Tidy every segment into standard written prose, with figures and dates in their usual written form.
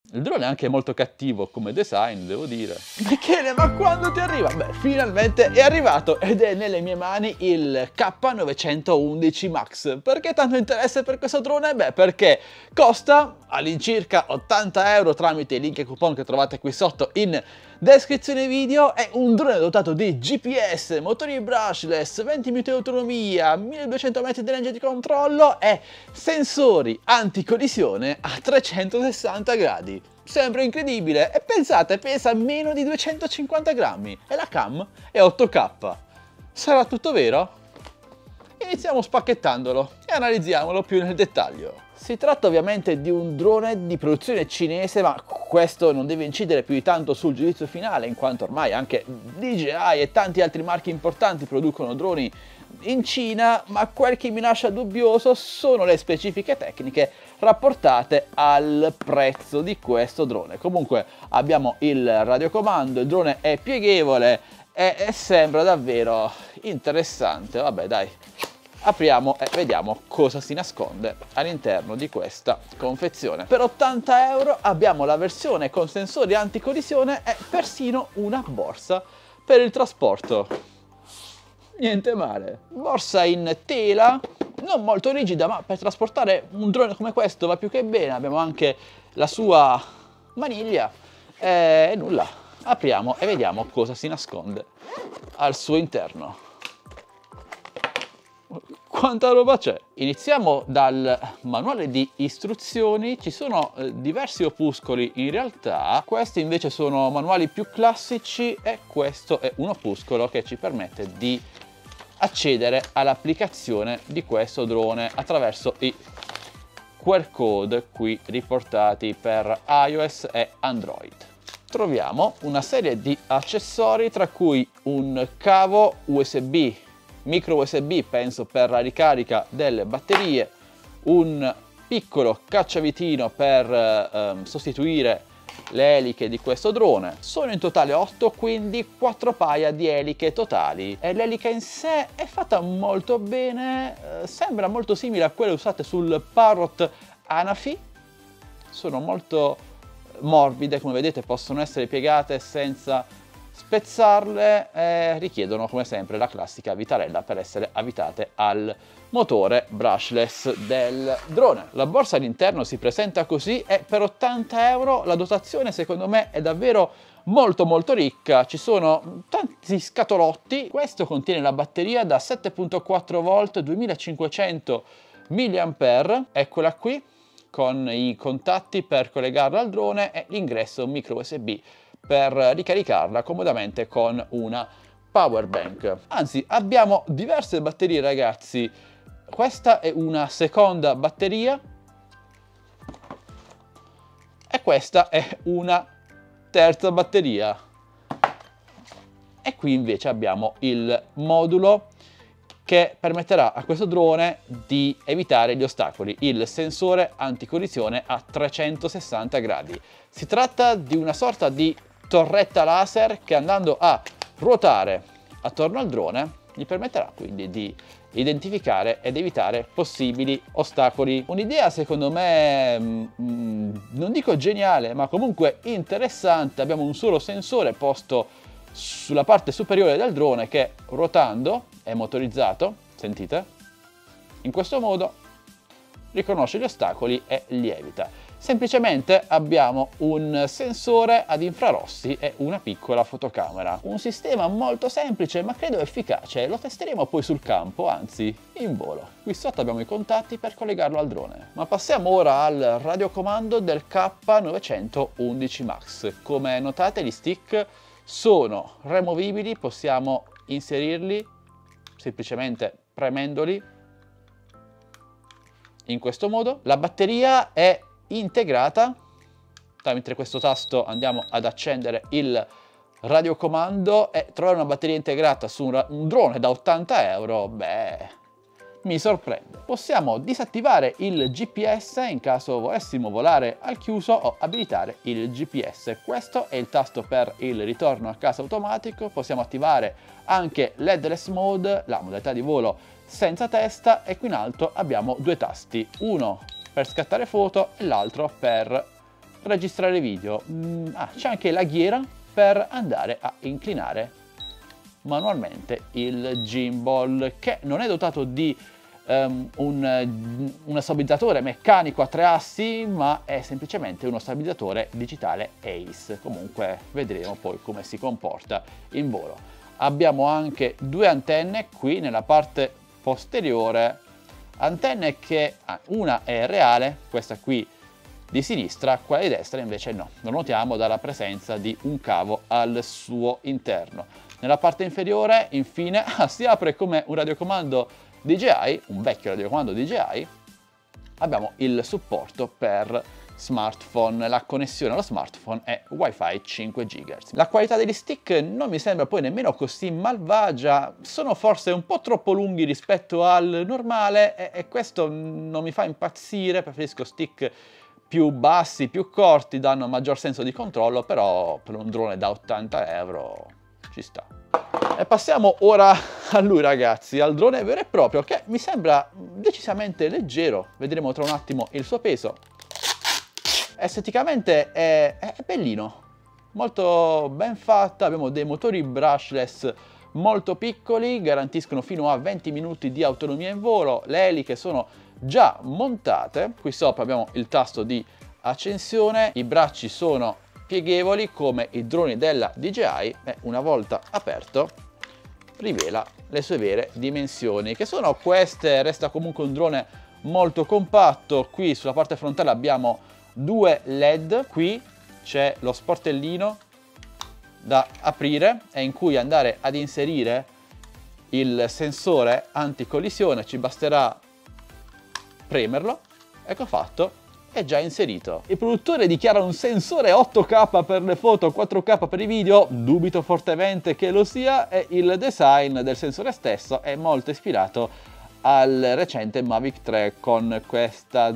Il drone è anche molto cattivo come design, devo dire. Michele, ma quando ti arriva? Beh, finalmente è arrivato ed è nelle mie mani il K911 Max. Perché tanto interesse per questo drone? Beh, perché costa all'incirca 80 euro tramite i link e coupon che trovate qui sotto in descrizione video. È un drone dotato di GPS, motori brushless, 20 minuti di autonomia, 1200 metri di range di controllo e sensori anticollisione a 360 gradi. Sembra incredibile e pensate, pesa meno di 250 grammi e la cam è 8K. Sarà tutto vero? Iniziamo spacchettandolo e analizziamolo più nel dettaglio. Si tratta ovviamente di un drone di produzione cinese, ma questo non deve incidere più di tanto sul giudizio finale, in quanto ormai anche DJI e tanti altri marchi importanti producono droni in Cina, ma quel che mi lascia dubbioso sono le specifiche tecniche rapportate al prezzo di questo drone. Comunque abbiamo il radiocomando, il drone è pieghevole e sembra davvero interessante. Vabbè, dai, apriamo e vediamo cosa si nasconde all'interno di questa confezione. Per 80 euro abbiamo la versione con sensori anticollisione e persino una borsa per il trasporto. Niente male. Borsa in tela, non molto rigida, ma per trasportare un drone come questo va più che bene. Abbiamo anche la sua maniglia e nulla. Apriamo e vediamo cosa si nasconde al suo interno. Quanta roba c'è? Iniziamo dal manuale di istruzioni. Ci sono diversi opuscoli in realtà. Questi invece sono manuali più classici e questo è un opuscolo che ci permette di accedere all'applicazione di questo drone attraverso i QR code qui riportati per iOS e Android. Troviamo una serie di accessori, tra cui un cavo USB, micro USB penso per la ricarica delle batterie, un piccolo cacciavitino per sostituire le eliche di questo drone. Sono in totale 8, quindi 4 paia di eliche totali e l'elica in sé è fatta molto bene, sembra molto simile a quelle usate sul Parrot Anafi. Sono molto morbide, come vedete possono essere piegate senza spezzarle e richiedono come sempre la classica vitarella per essere avvitate al motore brushless del drone. La borsa all'interno si presenta così e per 80 euro la dotazione secondo me è davvero molto ricca. Ci sono tanti scatolotti. Questo contiene la batteria da 7.4 volt 2500 mAh, eccola qui, con i contatti per collegarla al drone e l'ingresso micro USB per ricaricarla comodamente con una power bank. Anzi, abbiamo diverse batterie, ragazzi. Questa è una seconda batteria e questa è una terza batteria. E qui invece abbiamo il modulo che permetterà a questo drone di evitare gli ostacoli, il sensore anticollisione a 360 gradi. Si tratta di una sorta di torretta laser che, andando a ruotare attorno al drone, gli permetterà quindi di identificare ed evitare possibili ostacoli. Un'idea secondo me non dico geniale, ma comunque interessante. Abbiamo un solo sensore posto sulla parte superiore del drone che, ruotando, è motorizzato, sentite, in questo modo riconosce gli ostacoli e li evita. Semplicemente abbiamo un sensore ad infrarossi e una piccola fotocamera. Un sistema molto semplice ma credo efficace. Lo testeremo poi sul campo, anzi in volo. Qui sotto abbiamo i contatti per collegarlo al drone. Ma passiamo ora al radiocomando del K911 Max. Come notate gli stick sono removibili, possiamo inserirli semplicemente premendoli in questo modo. La batteria è integrata, tramite questo tasto andiamo ad accendere il radiocomando e trovare una batteria integrata su un drone da 80 euro, beh, mi sorprende. Possiamo disattivare il GPS in caso volessimo volare al chiuso o abilitare il GPS. Questo è il tasto per il ritorno a casa automatico. Possiamo attivare anche l'headless mode, la modalità di volo senza testa, e qui in alto abbiamo due tasti, uno per scattare foto e l'altro per registrare video. C'è anche la ghiera per andare a inclinare manualmente il gimbal, che non è dotato di un stabilizzatore meccanico a 3 assi, ma è semplicemente uno stabilizzatore digitale ACE. Comunque vedremo poi come si comporta in volo. Abbiamo anche 2 antenne qui nella parte posteriore, antenne che una è reale, questa qui di sinistra, quella di destra invece no. Lo notiamo dalla presenza di un cavo al suo interno. Nella parte inferiore infine si apre come un radiocomando DJI, un vecchio radiocomando DJI. Abbiamo il supporto per smartphone, la connessione allo smartphone è Wi-Fi 5 GHz. La qualità degli stick non mi sembra poi nemmeno così malvagia, sono forse un po' troppo lunghi rispetto al normale e questo non mi fa impazzire, preferisco stick più bassi, più corti, danno maggior senso di controllo, però per un drone da 80 euro ci sta. E passiamo ora a lui, ragazzi, al drone vero e proprio, che mi sembra decisamente leggero. Vedremo tra un attimo il suo peso. Esteticamente è bellino, molto ben fatta. Abbiamo dei motori brushless molto piccoli, garantiscono fino a 20 minuti di autonomia in volo. Le eliche sono già montate. Qui sopra abbiamo il tasto di accensione, i bracci sono pieghevoli come i droni della DJI e una volta aperto rivela le sue vere dimensioni, che sono queste. Resta comunque un drone molto compatto. Qui sulla parte frontale abbiamo 2 LED, qui c'è lo sportellino da aprire e in cui andare ad inserire il sensore anticollisione. Ci basterà premerlo, ecco fatto, è già inserito. Il produttore dichiara un sensore 8K per le foto, 4K per i video, dubito fortemente che lo sia, e il design del sensore stesso è molto ispirato al recente Mavic 3 con questo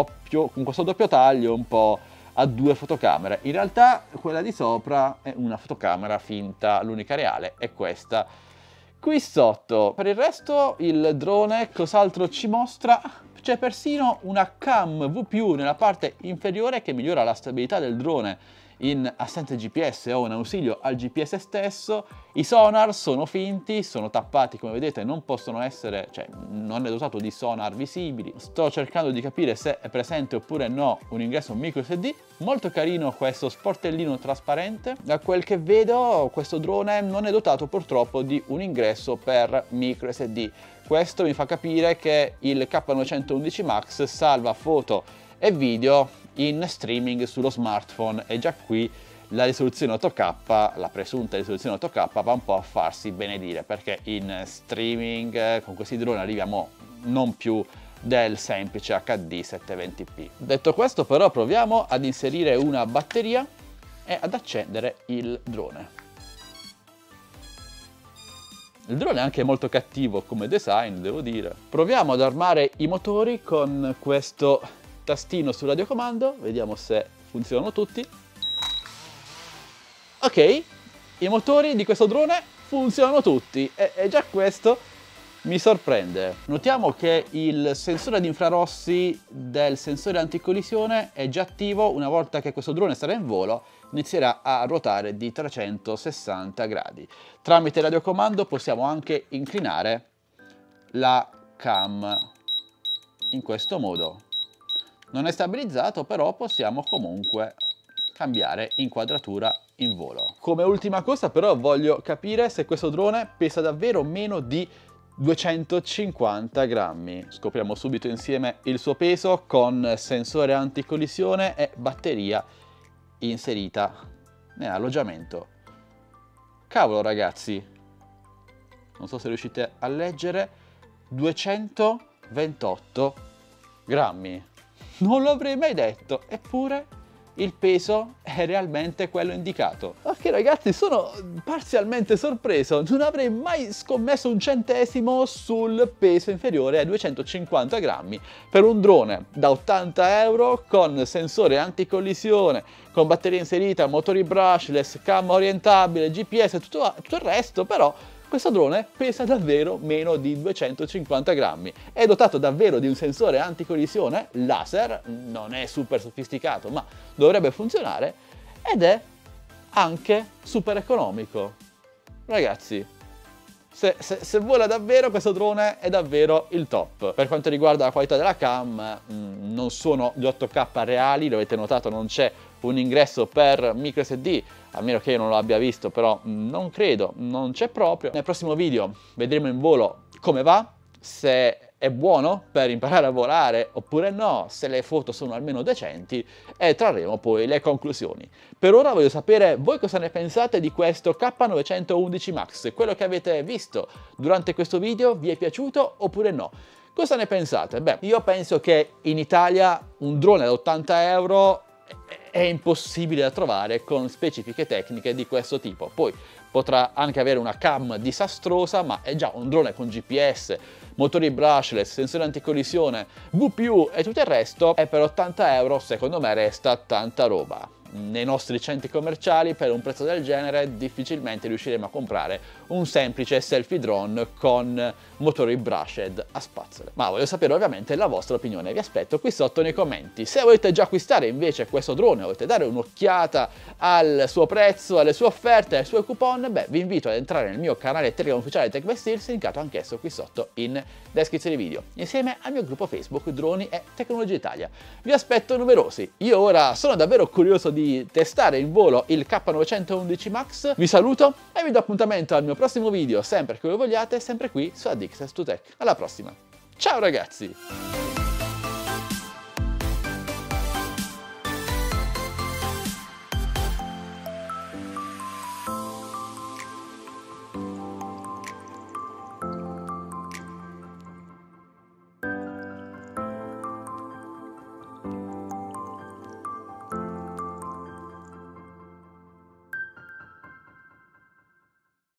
doppio taglio un po' a 2 fotocamere. In realtà quella di sopra è una fotocamera finta, l'unica reale è questa qui sotto. Per il resto il drone cos'altro ci mostra? C'è persino una cam VPU nella parte inferiore che migliora la stabilità del drone in assenza GPS o in ausilio al GPS stesso. I sonar sono finti, sono tappati come vedete, non possono essere, cioè non è dotato di sonar visibili. Sto cercando di capire se è presente oppure no un ingresso micro SD. Molto carino questo sportellino trasparente. Da quel che vedo questo drone non è dotato purtroppo di un ingresso per micro SD. Questo mi fa capire che il K911 Max salva foto e video in streaming sullo smartphone e già qui la risoluzione 8K, la presunta risoluzione 8K va un po' a farsi benedire, perché in streaming con questi droni arriviamo non più del semplice HD 720p. Detto questo però proviamo ad inserire una batteria e ad accendere il drone. Il drone è anche molto cattivo come design, devo dire. Proviamo ad armare i motori con questo tastino sul radiocomando, vediamo se funzionano tutti. Ok, i motori di questo drone funzionano tutti e già questo mi sorprende. Notiamo che il sensore ad infrarossi del sensore anticollisione è già attivo. Una volta che questo drone sarà in volo inizierà a ruotare di 360 gradi. Tramite radiocomando possiamo anche inclinare la cam in questo modo. Non è stabilizzato, però possiamo comunque cambiare inquadratura in volo. Come ultima cosa però voglio capire se questo drone pesa davvero meno di 250 grammi. Scopriamo subito insieme il suo peso con sensore anticollisione e batteria inserita nell'alloggiamento. Cavolo ragazzi, non so se riuscite a leggere, 228 grammi. Non lo avrei mai detto, eppure il peso è realmente quello indicato. Ok ragazzi, sono parzialmente sorpreso, non avrei mai scommesso un centesimo sul peso inferiore ai 250 grammi per un drone da 80 euro con sensore anticollisione, con batteria inserita, motori brushless, cam orientabile, GPS e tutto il resto, però Questo drone pesa davvero meno di 250 grammi, è dotato davvero di un sensore anticollisione laser, non è super sofisticato ma dovrebbe funzionare, ed è anche super economico. Ragazzi, se vola davvero, questo drone è davvero il top. Per quanto riguarda la qualità della cam, non sono gli 8K reali, lo avete notato, non c'è un ingresso per micro SD, a meno che io non lo abbia visto, però non credo, non c'è proprio. Nel prossimo video vedremo in volo come va, se è buono per imparare a volare oppure no, se le foto sono almeno decenti, e trarremo poi le conclusioni. Per ora voglio sapere voi cosa ne pensate di questo K911 Max, quello che avete visto durante questo video vi è piaciuto oppure no? Cosa ne pensate? Beh, io penso che in Italia un drone da 80 euro è impossibile da trovare con specifiche tecniche di questo tipo. Poi potrà anche avere una cam disastrosa, ma è già un drone con GPS, motori brushless, sensore anticollisione, VPU e tutto il resto, e per 80 euro secondo me resta tanta roba. Nei nostri centri commerciali per un prezzo del genere difficilmente riusciremo a comprare un semplice selfie drone con motori brushed a spazzole. Ma voglio sapere ovviamente la vostra opinione, vi aspetto qui sotto nei commenti. Se volete già acquistare invece questo drone, volete dare un'occhiata al suo prezzo, alle sue offerte, ai suoi coupon, beh, vi invito ad entrare nel mio canale Telegram ufficiale TechBestSeals, linkato anch'esso qui sotto in descrizione video, insieme al mio gruppo Facebook Droni e Tecnologia Italia. Vi aspetto numerosi. Io ora sono davvero curioso di testare in volo il K911 Max. Vi saluto e vi do appuntamento al mio prossimo video, sempre che voi vogliate, sempre qui su Addicted to Tech. Alla prossima. Ciao ragazzi!